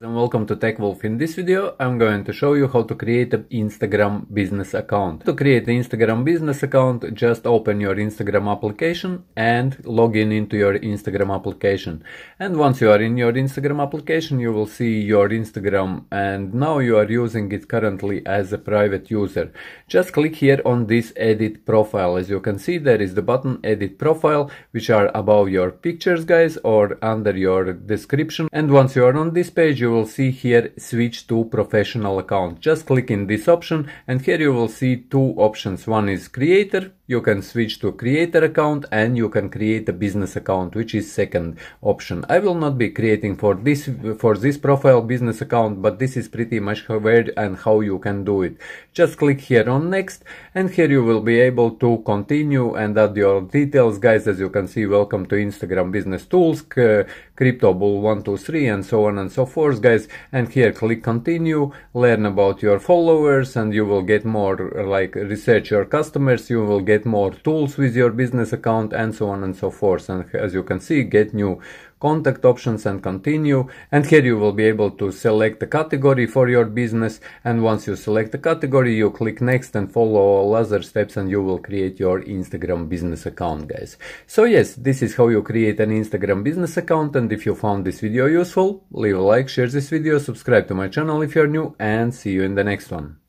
And welcome to TechWolf. In this video, I'm going to show you how to create an Instagram business account. To create the Instagram business account, just open your Instagram application and log in into your Instagram application. And once you are in your Instagram application, you will see your Instagram, and now you are using it currently as a private user. Just click here on this edit profile. As you can see, there is the button edit profile, which are above your pictures, guys, or under your description. And once you are on this page, you will see here switch to professional account. Just click in this option, and here you will see two options. One is creator. You can switch to creator account, and you can create a business account, which is second option. I will not be creating for this profile business account, but this is pretty much where and how you can do it. Just click here on next, and here you will be able to continue and add your details, guys. As you can see, welcome to Instagram business tools, crypto bull 123, and so on and so forth, guys. And here click continue, learn about your followers, and you will get more, like research your customers, you will get more tools with your business account, and so on and so forth. And as you can see, get new contact options and continue. And here you will be able to select the category for your business, and once you select the category, you click next and follow all other steps, and you will create your Instagram business account, guys. So yes, this is how you create an Instagram business account. And if you found this video useful, leave a like, share this video, subscribe to my channel if you're new, and see you in the next one.